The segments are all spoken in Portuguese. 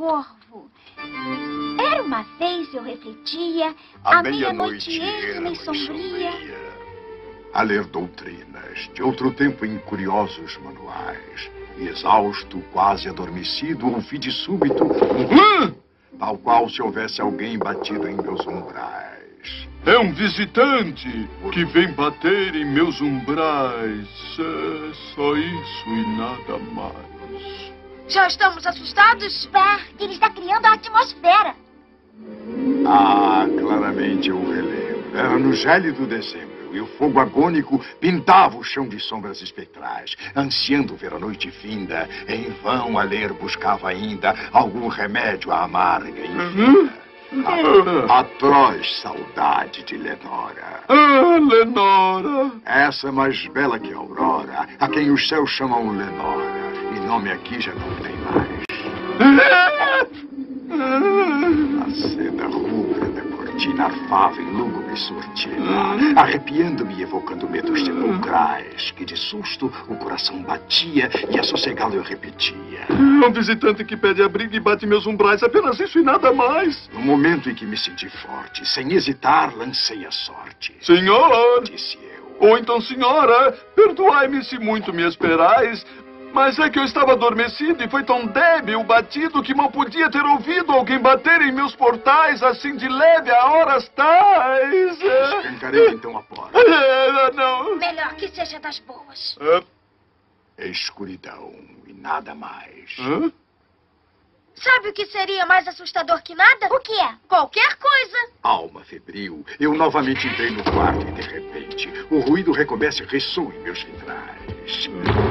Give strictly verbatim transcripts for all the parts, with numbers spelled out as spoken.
corvo. Era uma vez, eu refletia, a, a meia-noite íntima e sombria. A ler doutrinas de outro tempo em curiosos manuais. E exausto, quase adormecido, ouvi de súbito um hã! Tal qual se houvesse alguém batido em meus umbrais. É um visitante que vem bater em meus umbrais. É só isso e nada mais. Já estamos assustados? Bart, ele está criando a atmosfera. Ah, claramente eu relembro. Era no gélido dezembro. E o fogo agônico pintava o chão de sombras espectrais. Ansiando ver a noite finda, em vão a ler buscava ainda algum remédio à amarga e infinda. A atroz saudade de Lenora. Ah, Lenora! Essa mais bela que a aurora, a quem os céus chamam Lenora. E nome aqui já não tem mais. A seda rubra da cortina arfava em lúgubre sortina, arrepiando-me e evocando medos sepulcrais, que de susto o coração batia e a sossegá-lo eu repetia. É um visitante que pede abrigo e bate meus umbrais, apenas isso e nada mais. No momento em que me senti forte, sem hesitar, lancei a sorte. Senhor! Disse eu. Ou então, senhora, perdoai-me se muito me esperais, mas é que eu estava adormecido e foi tão débil o batido que mal podia ter ouvido alguém bater em meus portais assim de leve a horas tais. Escancarei então a porta. É, não. Melhor que seja das boas. É escuridão e nada mais. Hã? Sabe o que seria mais assustador que nada? O que é? Qualquer coisa. Alma febril, eu novamente entrei no quarto e de repente o ruído recomeça e ressoa em meus vitrais.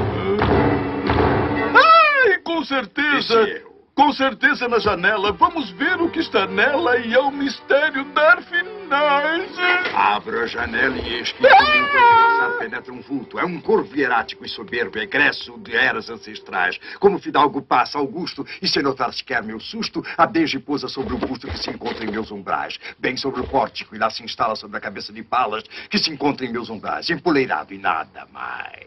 Ai, com certeza. Disse eu. Com certeza na janela. Vamos ver o que está nela e ao mistério dar finais. Abro a janela e eis que ah! penetra um vulto. É um corvo hierático e soberbo, egresso de eras ancestrais. Como fidalgo passa Augusto e sem notar sequer meu susto, a desde pousa sobre o busto que se encontra em meus umbrais. Bem sobre o pórtico e lá se instala sobre a cabeça de palas que se encontra em meus umbrais. Empoleirado e nada mais.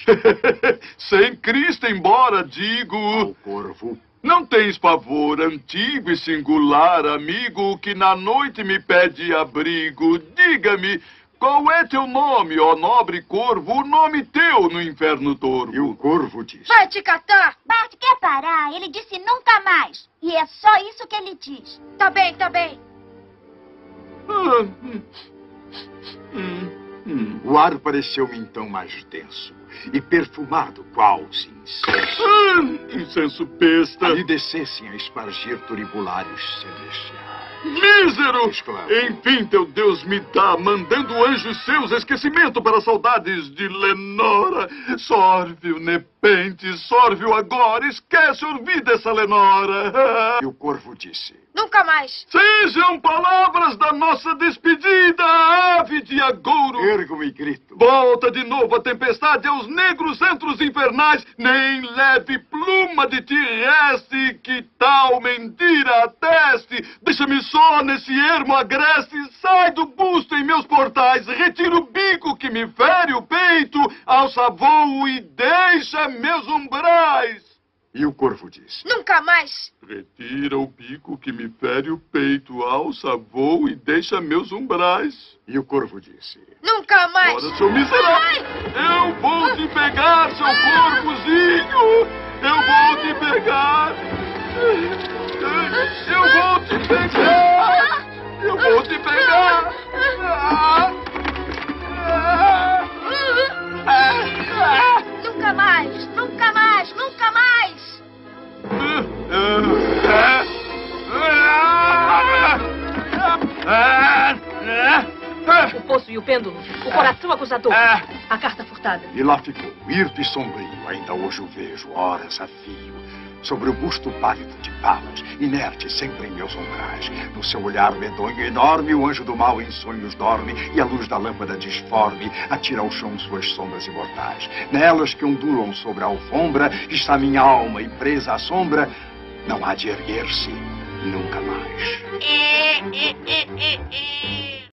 Sem Cristo, embora digo... O corvo... Não tens pavor, antigo e singular amigo, que na noite me pede abrigo. Diga-me, qual é teu nome, ó nobre corvo, o nome teu no inferno torvo? E o corvo disse... Vai te catar! Bart quer parar. Ele disse nunca mais. E é só isso que ele diz. Tá bem, tá bem. Ah, hum, hum, hum. O ar pareceu-me então mais denso e perfumado qual se incenso. Ah, incenso besta. Ali descessem a espargir turibulários celestiais. Mísero! Exclamo. Enfim, teu Deus me dá, mandando anjos seus esquecimento para saudades de Lenora. Sorve-o, nepente, sorve-o agora, esquece ouvir dessa Lenora. E o corvo disse... Nunca mais. Sejam palavras da nossa despedida, ave de agouro. Ergo-me e grito. Volta de novo a tempestade aos negros antros infernais, nem leve pluma de ti reste, que tal mentira ateste. Deixa-me só nesse ermo agreste, sai do busto em meus portais, retira o bico que me fere o peito, alça voo e deixa meus umbrais. E o corvo disse... Nunca mais. Retira o bico que me fere o peito, alça voo e deixa meus umbrais. E o corvo disse... Nunca mais. Ora, seu miserável, eu vou te pegar, seu corvozinho. Eu vou te pegar. Eu vou te pegar. Eu vou te pegar. Nunca mais. Nunca mais. Nunca mais. O poço e o pêndulo, o coração acusador, a carta furtada. E lá ficou, hirto e sombrio, ainda hoje o vejo, horas a fio, sobre o busto pálido de palas, inerte sempre em meus umbrais. No seu olhar medonho e enorme, o anjo do mal em sonhos dorme, e a luz da lâmpada disforme atira ao chão suas sombras imortais. Nelas que ondulam sobre a alfombra, está minha alma e presa à sombra, não há de erguer-se nunca mais. É, é, é, é, é.